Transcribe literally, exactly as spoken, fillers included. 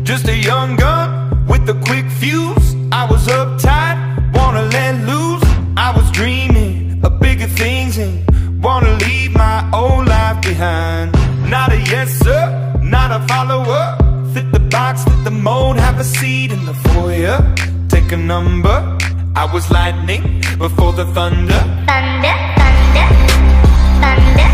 Just a young gun with a quick fuse. I was uptight, wanna let loose. I was dreaming of bigger things and wanna leave my old life behind. Not a yes sir, not a follower. Fit the box, fit the mold, have a seat in the foyer. Take a number. I was lightning before the thunder. Thunder.